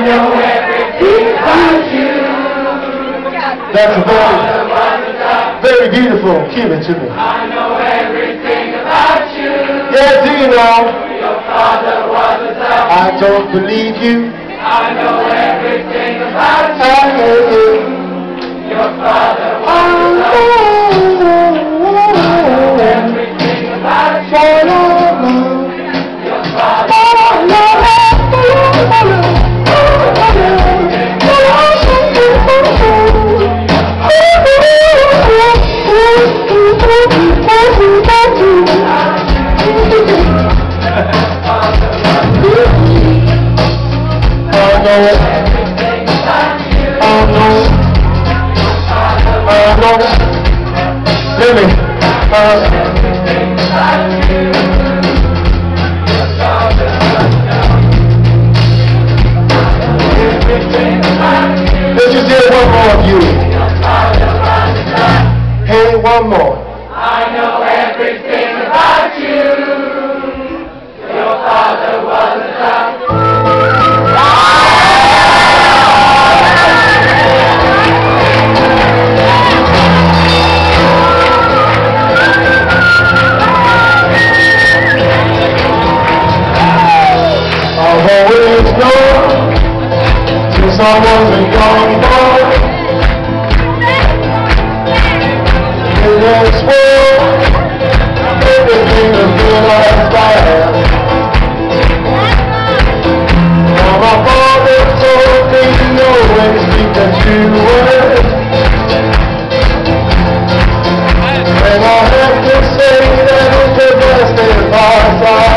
know everything about you. That's very beautiful. Give it to me. I know everything about you. Yeah, do you know? Your father was a dog. I don't believe you. I know everything about you. I hate you. Your father was a dog. I know everything about you. Your father Let's just hear one more of you. Hey, one more. I know everything about you. Your father was a doctor. I've always known since I was a young boy. In this world, everything is good as bad. Now my father told me no when to speak the true word. And I have to say that it's the best advice I